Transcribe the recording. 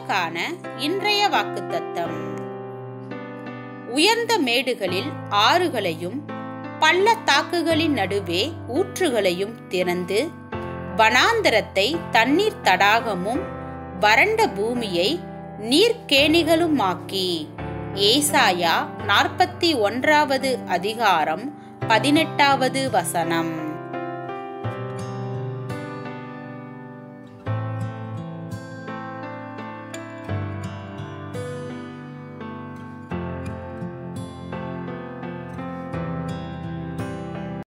நமக்கான இன்றைய வாக்குத்தத்தம். உயர்ந்த மேடுகளில் ஆறுகளையும் பள்ளத்தாக்குகளின் நடுவே ஊற்றுகளையும் திறந்து வனாந்தரத்தை தண்ணீர் தடாகமும் வறண்ட பூமியை நீர்க்கேணிகளுமாக்கி. ஏசாயா 41 அதிகாரம் 18 வசனம்.